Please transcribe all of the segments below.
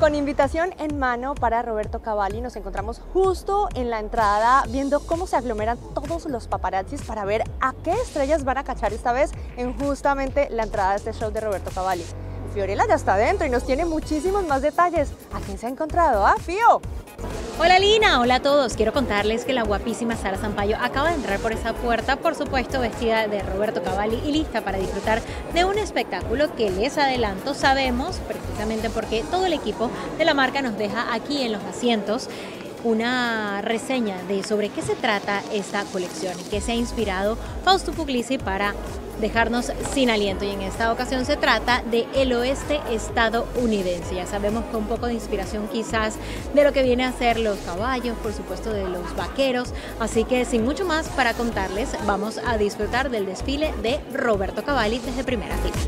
con invitación en mano para Roberto Cavalli, nos encontramos justo en la entrada viendo cómo se aglomeran todos los paparazzis para ver a qué estrellas van a cachar esta vez en justamente la entrada de este show de Roberto Cavalli. Fiorella ya está adentro y nos tiene muchísimos más detalles. ¿A quién se ha encontrado? ¡Ah, Fío! Hola Lina, hola a todos. Quiero contarles que la guapísima Sara Sampaio acaba de entrar por esa puerta, por supuesto vestida de Roberto Cavalli y lista para disfrutar de un espectáculo que les adelanto, sabemos precisamente porque todo el equipo de la marca nos deja aquí en los asientos una reseña de sobre qué se trata esta colección y qué se ha inspirado Fausto Puglisi para dejarnos sin aliento, y en esta ocasión se trata de el oeste estadounidense. Ya sabemos que un poco de inspiración quizás de lo que viene a ser los caballos, por supuesto de los vaqueros, así que sin mucho más para contarles, vamos a disfrutar del desfile de Roberto Cavalli desde primera fila.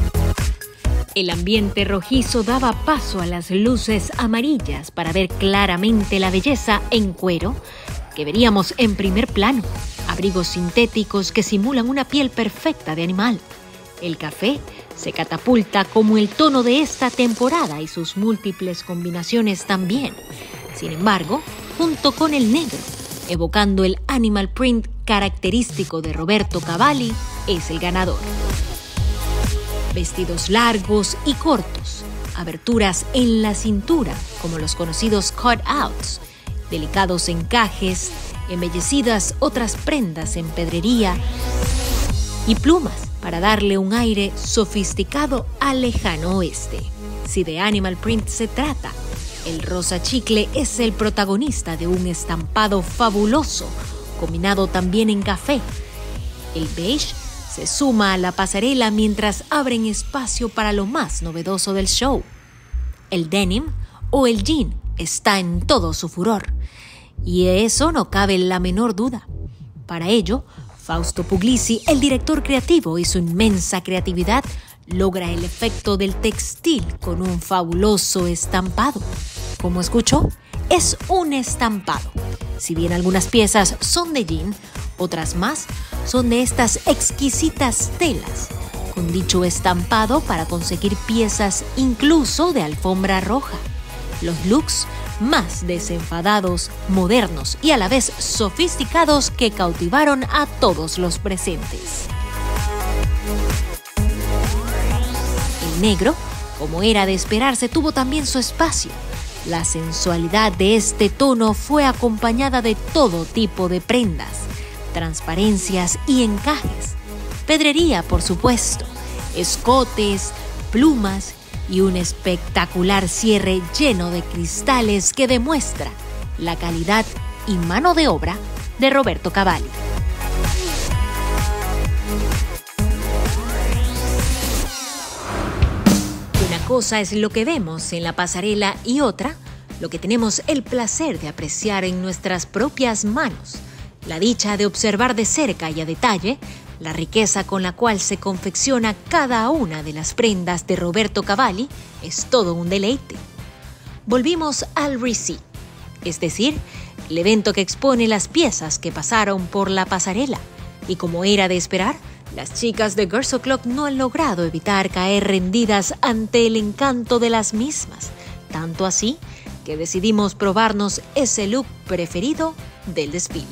El ambiente rojizo daba paso a las luces amarillas para ver claramente la belleza en cuero que veríamos en primer plano. Abrigos sintéticos que simulan una piel perfecta de animal. El café se catapulta como el tono de esta temporada y sus múltiples combinaciones también. Sin embargo, junto con el negro, evocando el animal print característico de Roberto Cavalli, es el ganador. Vestidos largos y cortos, aberturas en la cintura, como los conocidos cutouts, delicados encajes, embellecidas otras prendas en pedrería y plumas para darle un aire sofisticado al lejano oeste. Si de animal print se trata, el rosa chicle es el protagonista de un estampado fabuloso, combinado también en café. El beige se suma a la pasarela mientras abren espacio para lo más novedoso del show. El denim o el jean está en todo su furor, y de eso no cabe la menor duda. Para ello, Fausto Puglisi, el director creativo, y su inmensa creatividad logra el efecto del textil con un fabuloso estampado. Como escuchó, es un estampado. Si bien algunas piezas son de jean, otras más son de estas exquisitas telas, con dicho estampado para conseguir piezas incluso de alfombra roja. Los looks más desenfadados, modernos y a la vez sofisticados que cautivaron a todos los presentes. El negro, como era de esperarse, tuvo también su espacio. La sensualidad de este tono fue acompañada de todo tipo de prendas, transparencias y encajes, pedrería por supuesto, escotes, plumas y un espectacular cierre lleno de cristales que demuestra la calidad y mano de obra de Roberto Cavalli. Una cosa es lo que vemos en la pasarela y otra, lo que tenemos el placer de apreciar en nuestras propias manos. La dicha de observar de cerca y a detalle la riqueza con la cual se confecciona cada una de las prendas de Roberto Cavalli es todo un deleite. Volvimos al RISI, es decir, el evento que expone las piezas que pasaron por la pasarela. Y como era de esperar, las chicas de Girls O'Clock no han logrado evitar caer rendidas ante el encanto de las mismas. Tanto así que decidimos probarnos ese look preferido del desfile.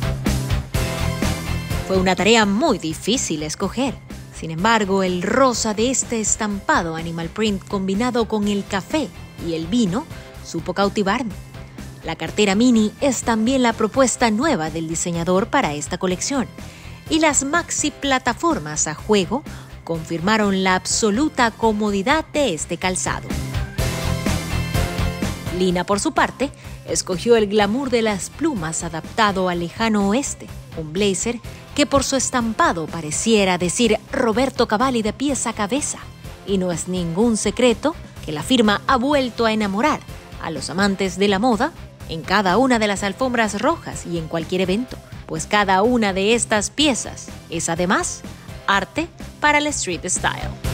Fue una tarea muy difícil escoger. Sin embargo, el rosa de este estampado animal print combinado con el café y el vino supo cautivarme. La cartera mini es también la propuesta nueva del diseñador para esta colección. Y las maxi plataformas a juego confirmaron la absoluta comodidad de este calzado. Lina, por su parte, escogió el glamour de las plumas adaptado al lejano oeste, un blazer que por su estampado pareciera decir Roberto Cavalli de pies a cabeza. Y no es ningún secreto que la firma ha vuelto a enamorar a los amantes de la moda en cada una de las alfombras rojas y en cualquier evento, pues cada una de estas piezas es además arte para el street style.